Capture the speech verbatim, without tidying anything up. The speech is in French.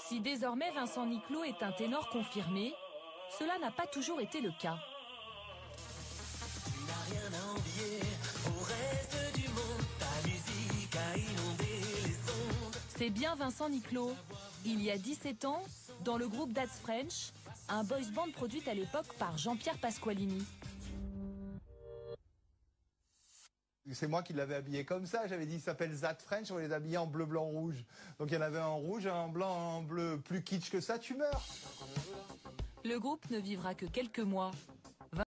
Si désormais Vincent Niclot est un ténor confirmé, cela n'a pas toujours été le cas. Tu n'as rien à envier au reste du monde, ta musique a inondé les ondes. C'est bien Vincent Niclot. Il y a dix-sept ans, dans le groupe That's French, un boys band produit à l'époque par Jean-Pierre Pasqualini. C'est moi qui l'avais habillé comme ça, j'avais dit il s'appelle That French, on les habillait en bleu, blanc, rouge. Donc il y en avait un en rouge, un en blanc, un en bleu, plus kitsch que ça, tu meurs. Le groupe ne vivra que quelques mois.